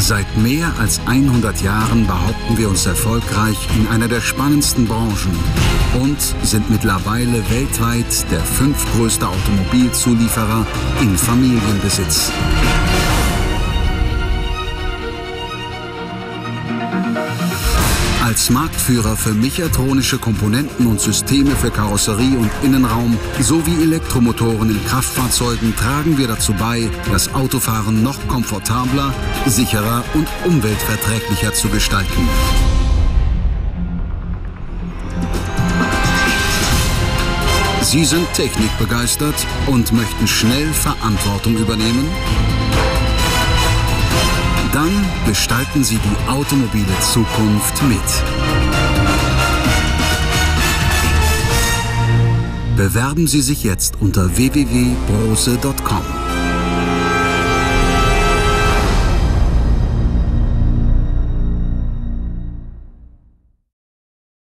Seit mehr als 100 Jahren behaupten wir uns erfolgreich in einer der spannendsten Branchen und sind mittlerweile weltweit der 5. größte Automobilzulieferer in Familienbesitz. Als Marktführer für mechatronische Komponenten und Systeme für Karosserie und Innenraum sowie Elektromotoren in Kraftfahrzeugen tragen wir dazu bei, das Autofahren noch komfortabler, sicherer und umweltverträglicher zu gestalten. Sie sind technikbegeistert und möchten schnell Verantwortung übernehmen? Dann gestalten Sie die automobile Zukunft mit. Bewerben Sie sich jetzt unter www.brose.com.